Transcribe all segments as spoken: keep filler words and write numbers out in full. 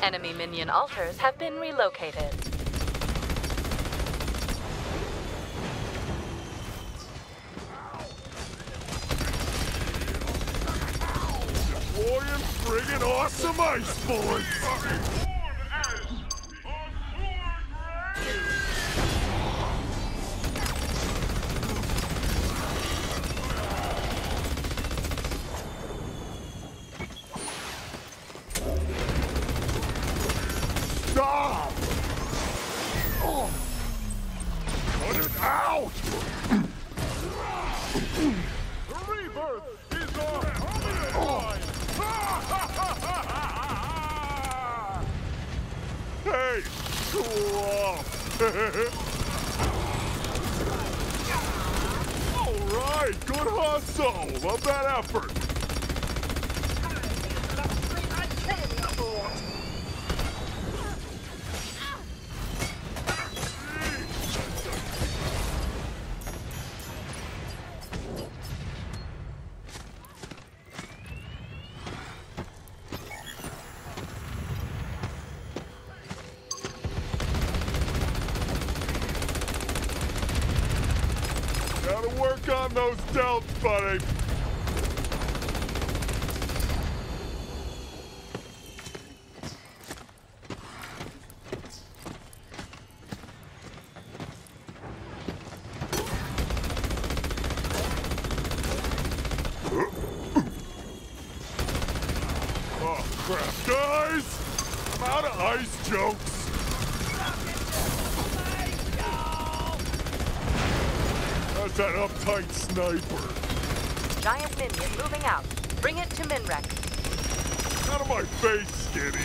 Enemy minion altars have been relocated. Deploying friggin' awesome ice bullets! Stop! Oh. Cut it out! The rebirth is on oh. Hey! Cool off! Alright, good hustle! Love that effort! Gotta work on those delts, buddy. Oh, crap. Guys! I'm out of ice jokes. That's that uptight sniper. Giant minion moving out. Bring it to Minrek. Out of my face, Skinny.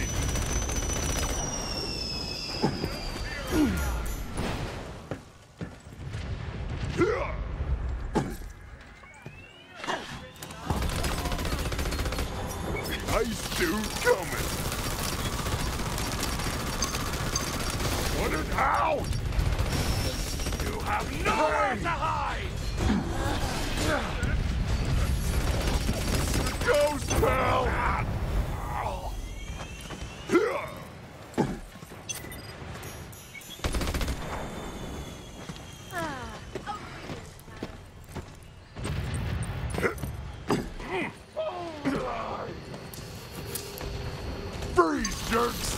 Nice dude coming. Put it out! You have nowhere to hide! Ghost pal! Freeze, jerks!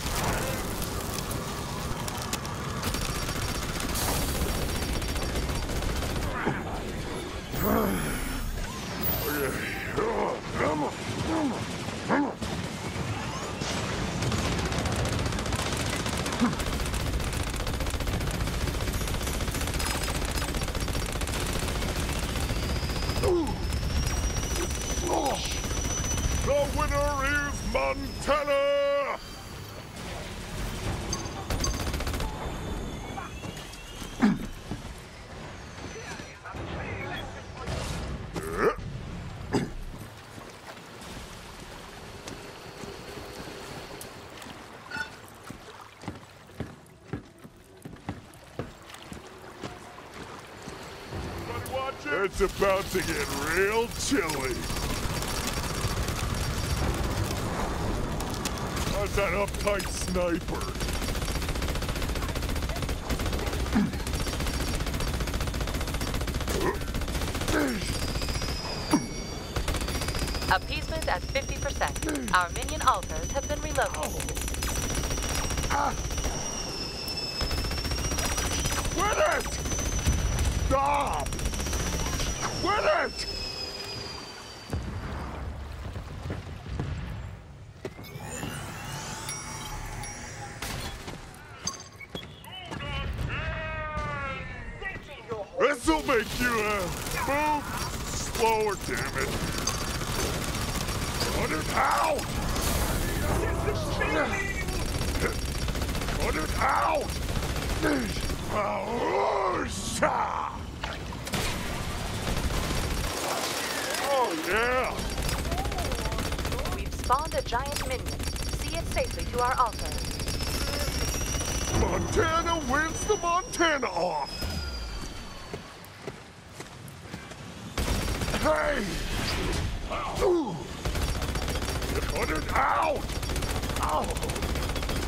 The winner is Montana! It's about to get real chilly. How's that uptight sniper? Appeasement at fifty percent. Our minion altars have been relocated. Ah. Quit it! Stop! Quit it! This'll make you uh, move slower, damn it. Cut it out! Cut it out! Oh, yeah! We've spawned a giant minion. See it safely to our altar. Montana wins the Montana off! Hey! Ooh. Cut it out! Ow!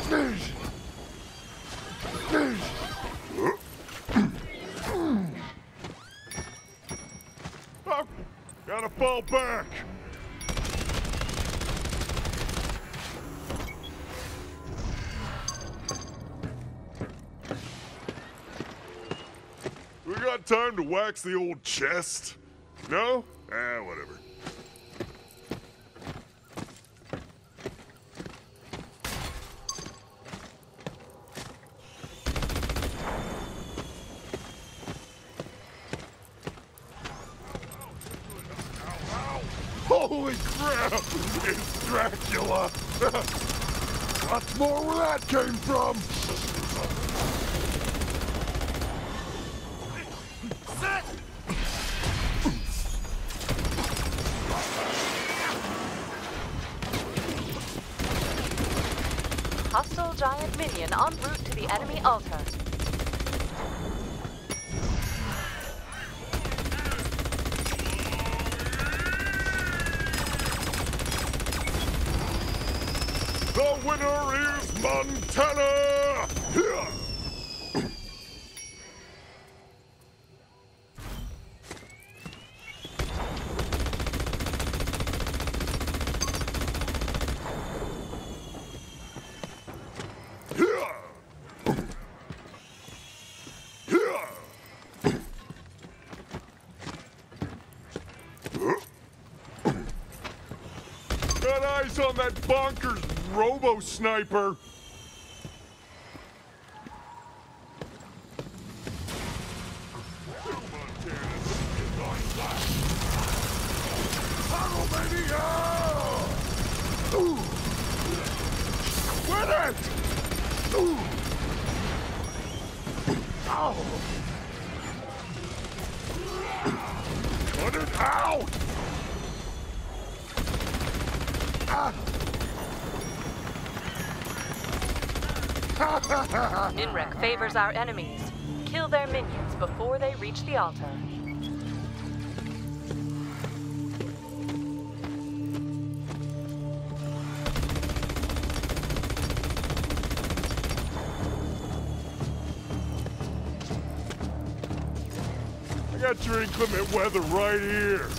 Oh, gotta fall back. We got time to wax the old chest? No? Ah, whatever. Holy crap! It's Dracula! Lots more where that came from! Sit! Hostile giant minion en route to the enemy altar. The winner is Montana! Yeah. Got eyes on that bonkers robo-sniper! Win it! Ooh. Ow. Cut it out! Ah. Ninrek favors our enemies. Kill their minions before they reach the altar. I got your inclement weather right here.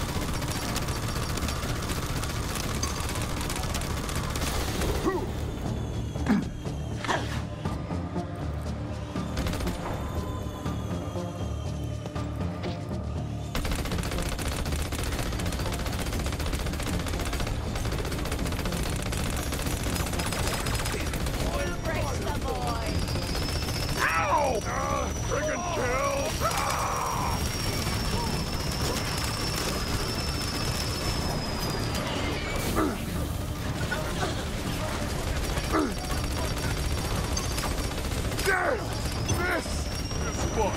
Ow! Ah, friggin' kill! Ah! Damn! This is fun!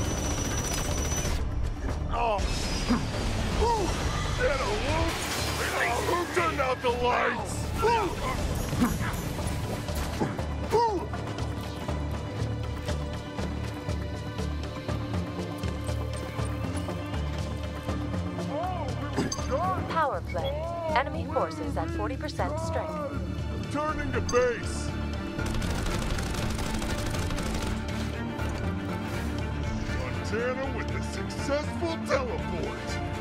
Oh! Ooh, get a whoop! Oh, who turned out the lights? Ooh. Ooh. Power play. Enemy forces at forty percent strength. Returning to base. Montana with a successful teleport.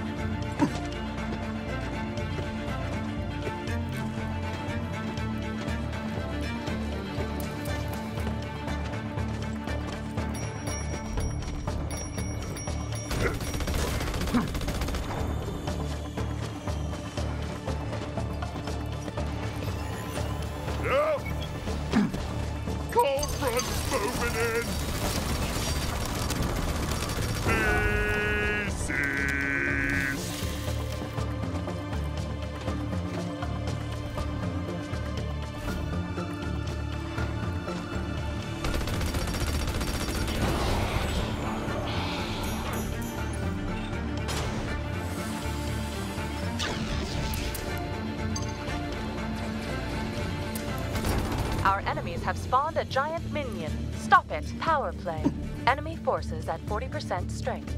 Yep. Cold front's moving in. This is... Our enemies have spawned a giant minion. Stop it. Power play. Enemy forces at forty percent strength.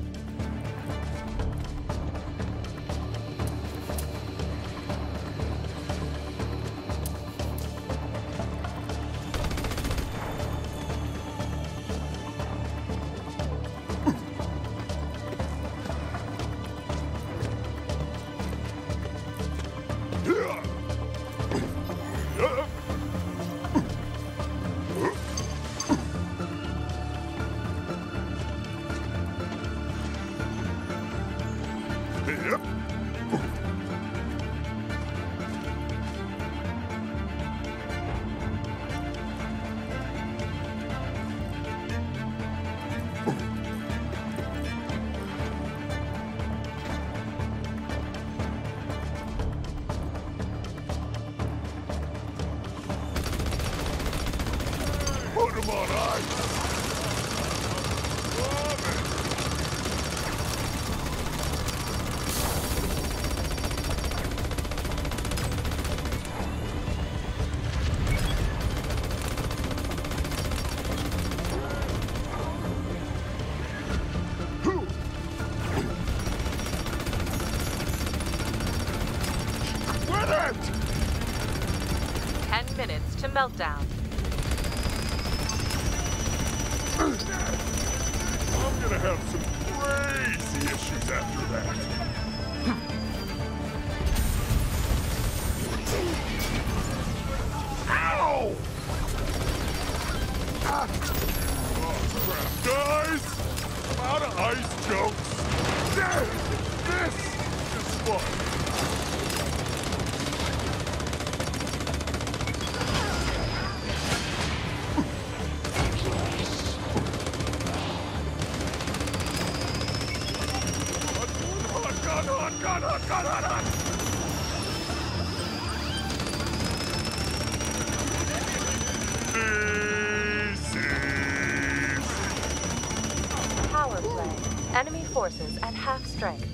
Yep. Put him on ice! Love it! Win it! Ten minutes to meltdown. I'm gonna have some crazy issues after that. Ow! Ah. Oh, crap. Guys, I'm out of ice jokes. Dang, this is fun. Hot, hot, hot, hot, hot, hot. This is... Power play. Enemy forces at half strength.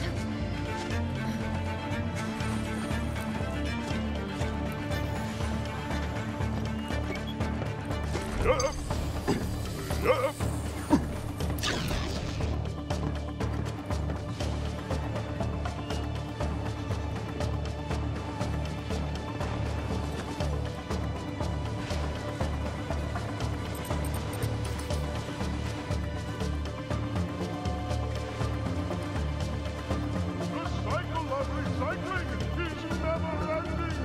Yup. Yup. The cycle of recycling is never ending.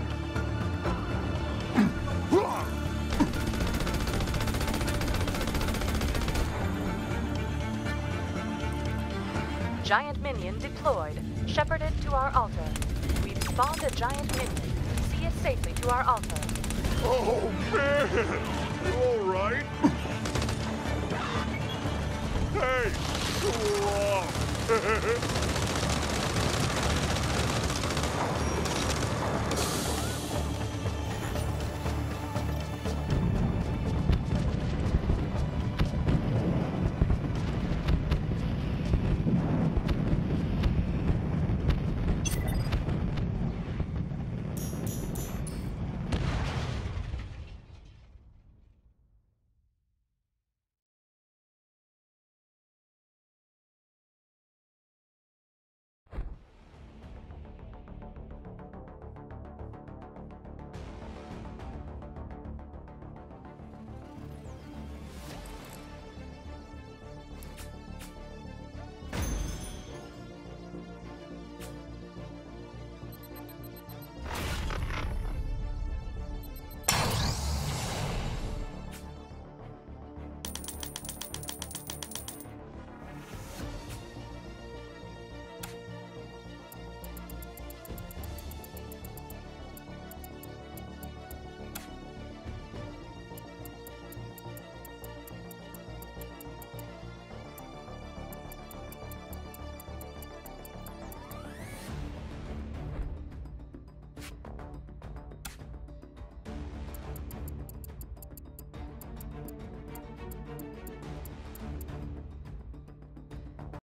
Giant minion deployed. Shepherded to our altar. We've spawned a giant minion. See it safely to our altar. Oh man! You alright? Hey! Cool off!